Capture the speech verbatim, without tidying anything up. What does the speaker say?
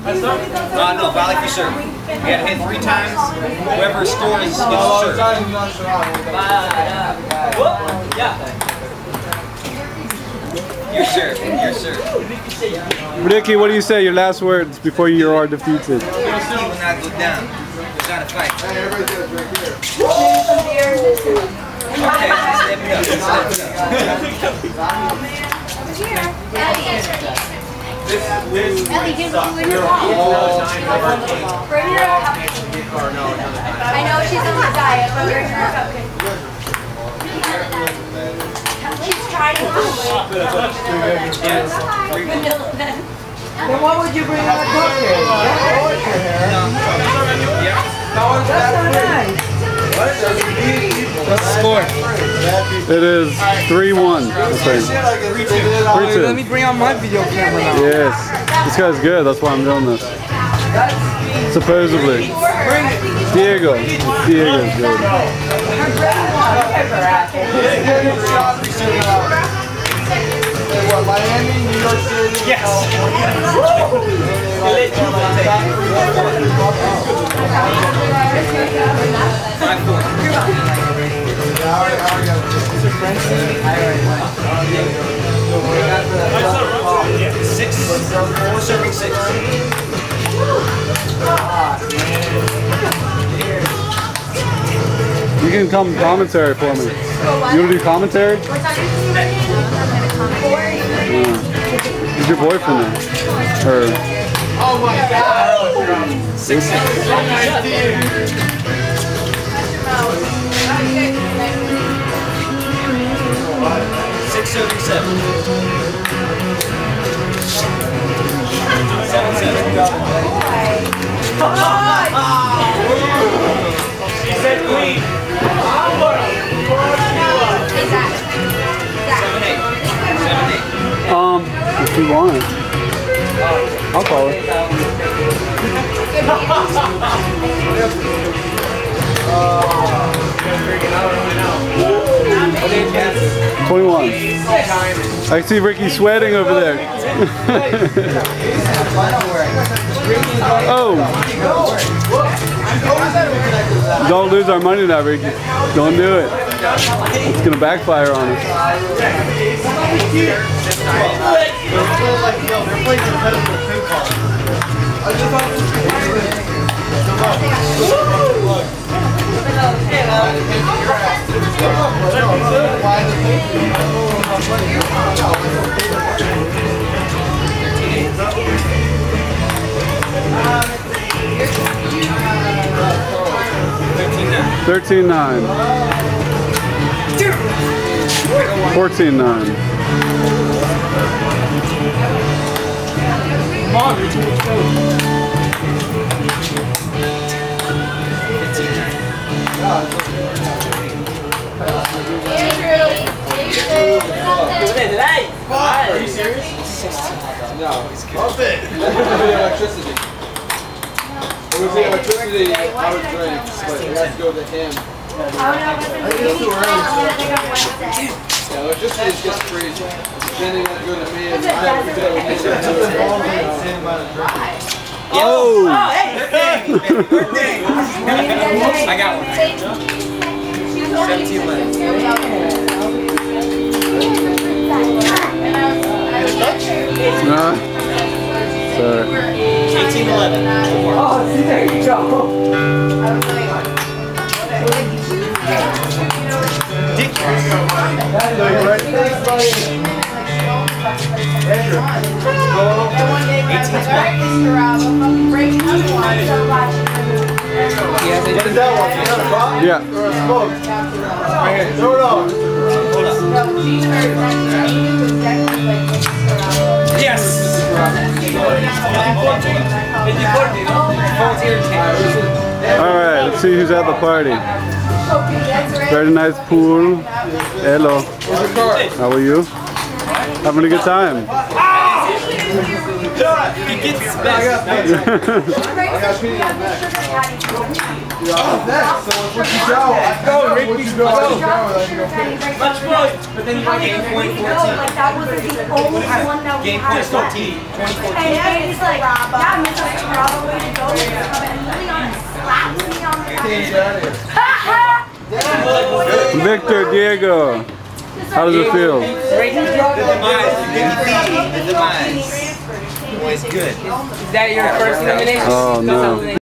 Uh, no, volley for serve. You gotta hit three times. Whoever scores gets the serve. Your serve. Your serve. Ricky, what do you say? Your last words before you are defeated. He will not go down. There's not a fight. Okay, just let me know. Just let me know. This, this Ellie, give me your ball. Bring her a cupcake. I know she's on the diet, but bring her a cupcake. She's trying to vanilla then. Then why would you bring her a cupcake? That's so nice. Score. It is three one. Let me bring out my video camera now. Yes. This guy's good. That's why I'm doing this. Supposedly. Diego. Diego's good. What, Miami, New York City? Yes. Six. Four serving six. You can come commentary for me. You want to do commentary? Yeah. Who's your boyfriend then? Or Oh my God! Six. Six. Six serving seven. Seven seven. She said queen. Seven eight. Seven eight. Um, if you want it. I'll call it. twenty-one. I see Ricky sweating over there. Oh! Don't lose our money now, Ricky. Don't do it. It's gonna backfire on us. thirteen nine. fourteen nine. Are you serious? No, it's good. Love it. Electricity. It was the electricity I would drink, but it has to go to him. Yeah, electricity is just free. Then it has to go to me, and I have to go to him. Oh! Birthday! I got one. seventeen eleven. Nah. Sorry. eighteen eleven. Oh, see, there you go. Yeah. Yes! Alright, let's see who's at the party. Very nice pool. Hello. How are you? Having a good time? He gets best. Go, Ricky, go. Much fun. But then you want game point fourteen. That was the only one that we Game had. point fourteen. twenty fourteen. And it's like, that Victor, Diego, how does it feel? The demise, the demise. Boy, it's good. Is that your first elimination? Oh no.